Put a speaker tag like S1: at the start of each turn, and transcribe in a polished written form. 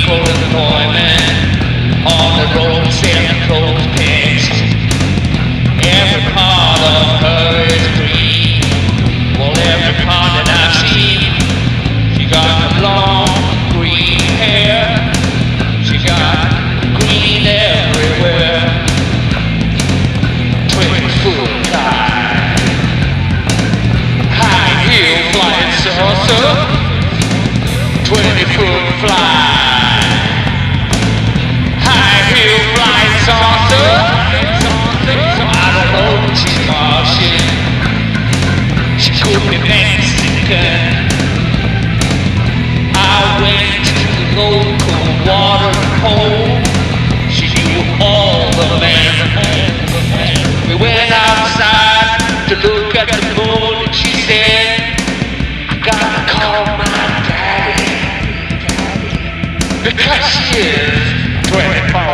S1: full employment on the road selling clothespins. Every part of her is green. Well, every part that I've seen, she got long green hair. She got green everywhere. 20-foot high, high heel flying saucer. 20-foot fly, high heel flying saucer. I don't know if she's Martian, she could be Mexican. I went to the local watering hole. She knew all the men. We went outside to look at the moon, and she said, I gotta call my daddy, because she is 24.